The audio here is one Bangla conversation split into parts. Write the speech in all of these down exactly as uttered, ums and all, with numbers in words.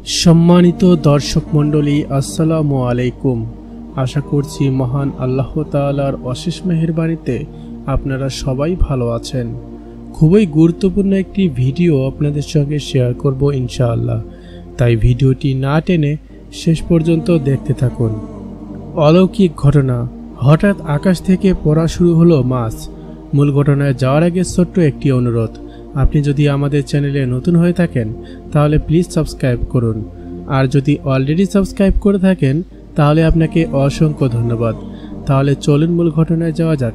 সম্মানিত দর্শক মণ্ডলী, আসসালামু আলাইকুম। আশা করছি মহান আল্লাহ তাআলার অশেষ মেহেরবানিতে আপনারা সবাই ভালো আছেন। খুবই গুরুত্বপূর্ণ একটি ভিডিও আপনাদের সঙ্গে শেয়ার করব ইনশাআল্লাহ, তাই ভিডিওটি না টেনে শেষ পর্যন্ত দেখতে থাকুন। অলৌকিক ঘটনা, হঠাৎ আকাশ থেকে পড়া শুরু হলো মাছ। মূল ঘটনায় যাওয়ার আগে ছোট্ট একটি অনুরোধ, আপনি যদি আমাদের চ্যানেলে নতুন হয়ে থাকেন তাহলে প্লিজ সাবস্ক্রাইব করুন, আর যদি অলরেডি সাবস্ক্রাইব করে থাকেন তাহলে আপনাকে অসংখ্য ধন্যবাদ। তাহলে চলুন মূল ঘটনায় যাওয়া যাক।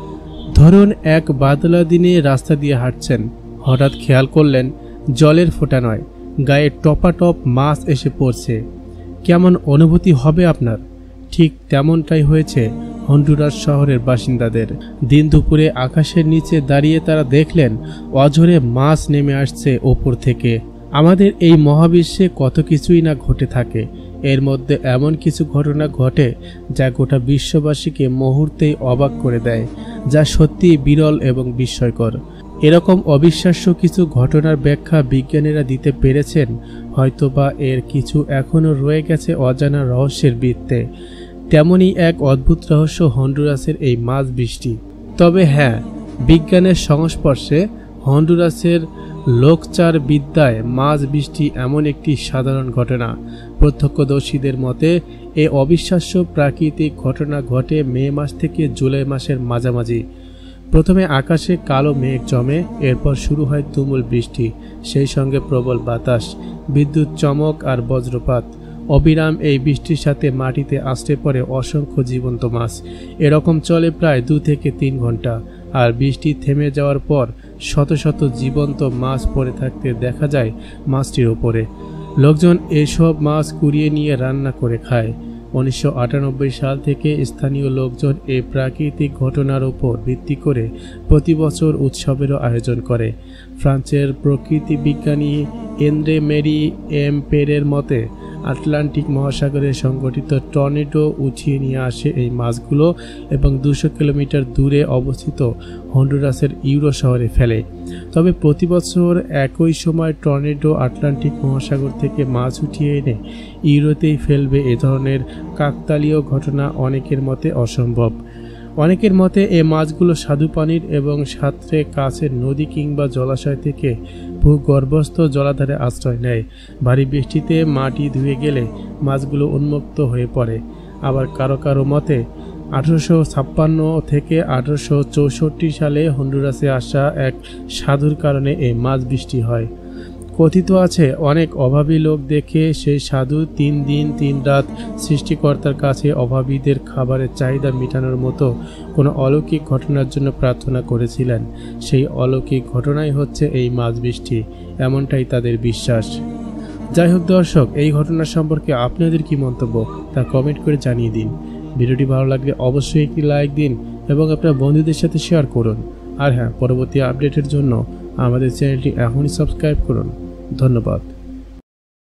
ধরুন এক বাদলা দিনে রাস্তা দিয়ে হাঁটছেন, হঠাৎ খেয়াল করলেন জলের ফোঁটা নয়, গায়ে টপাটপ মাছ এসে পড়ছে। কেমন অনুভূতি হবে আপনার? ঠিক তেমনটাই হয়েছে হন্ডুরাস শহরের বাসিন্দাদের। দিন দুপুরে আকাশের নিচে দাঁড়িয়ে তারা দেখলেন অঝরে মাছ নেমে আসছে ওপর থেকে। আমাদের এই মহাবিশ্বে কত কিছুই না ঘটে থাকে, এর মধ্যে এমন কিছু ঘটনা ঘটে যা গোটা বিশ্ববাসীকে মুহূর্তেই অবাক করে দেয়, যা সত্যিই বিরল এবং বিস্ময়কর। এরকম অবিশ্বাস্য কিছু ঘটনার ব্যাখ্যা বিজ্ঞানীরা দিতে পেরেছেন, হয়তোবা এর কিছু এখনও রয়ে গেছে অজানা রহস্যের বৃত্তে। তেমনই এক অদ্ভুত রহস্য হন্ডুরাসের এই মাছ বৃষ্টি। তবে হ্যাঁ, বিজ্ঞানের সংস্পর্শে হন্ডুরাসের লোকচার বিদ্যায় মাছ বৃষ্টি এমন একটি সাধারণ ঘটনা। প্রত্যক্ষদর্শীদের মতে এ অবিশ্বাস্য প্রাকৃতিক ঘটনা ঘটে মে মাস থেকে জুলাই মাসের মাঝামাঝি। প্রথমে আকাশে কালো মেঘ জমে, এরপর শুরু হয় তুমুল বৃষ্টি, সেই সঙ্গে প্রবল বাতাস, বিদ্যুৎ চমক আর বজ্রপাত। অবিরাম এই বৃষ্টির সাথে মাটিতে আছড়ে পড়ে অসংখ্য জীবন্ত মাছ। এরকম চলে প্রায় দু থেকে তিন ঘন্টা, আর বৃষ্টি থেমে যাওয়ার পর শত শত জীবন্ত মাছ পড়ে থাকতে দেখা যায় মাছটির ওপরে। লোকজন এসব মাছ কুড়িয়ে নিয়ে রান্না করে খায়। উনিশশো আটানব্বই সাল থেকে স্থানীয় লোকজন এই প্রাকৃতিক ঘটনার উপর ভিত্তি করে প্রতি বছর উৎসবেরও আয়োজন করে। ফ্রান্সের প্রকৃতি বিজ্ঞানী এন্দ্রে মেরি এমপেরের মতে আটলান্টিক মহাসাগরে সংঘটিত টর্নেডো উঠিয়ে নিয়ে আসে এই মাছগুলো এবং দুশো কিলোমিটার দূরে অবস্থিত হন্ডুরাসের ইউরো শহরে ফেলে। তবে প্রতি বছর একই সময় টর্নেডো আটলান্টিক মহাসাগর থেকে মাছ উঠিয়ে এনে ইউরোতেই ফেলবে, এ ধরনের কাকতালীয় ঘটনা অনেকের মতে অসম্ভব। অনেকের মতে এ মাছগুলো স্বাদু পানির এবং সাঁতরে কাছের নদী কিংবা জলাশয় থেকে ভূগর্ভস্থ জলাধারে আশ্রয় নেয়। ভারী বৃষ্টিতে মাটি ধুয়ে গেলে মাছগুলো উন্মুক্ত হয়ে পড়ে। আবার কারো কারো মতে আঠারোশো ছাপ্পান্ন থেকে আঠারোশো চৌষট্টি সালে হন্ডুরাসে আসা এক সাধুর কারণে এই মাছ বৃষ্টি হয়। কথিত আছে অনেক অভাবী লোক দেখে সেই সাধু তিন দিন তিন রাত সৃষ্টিকর্তার কাছে অভাবীদের খাবারের চাহিদা মেটানোর মতো কোনো অলৌকিক ঘটনার জন্য প্রার্থনা করেছিলেন। সেই অলৌকিক ঘটনাই হচ্ছে এই মাছ বৃষ্টি, এমনটাই তাদের বিশ্বাস। যাই হোক দর্শক, এই ঘটনা সম্পর্কে আপনাদের কি মন্তব্য তা কমেন্ট করে জানিয়ে দিন। ভিডিওটি ভালো লাগলে অবশ্যই একটি লাইক দিন এবং আপনার বন্ধুদের সাথে শেয়ার করুন। আর হ্যাঁ, পরবর্তী আপডেটের জন্য আমাদের চ্যানেলটি এখনই সাবস্ক্রাইব করুন। ধন্যবাদ।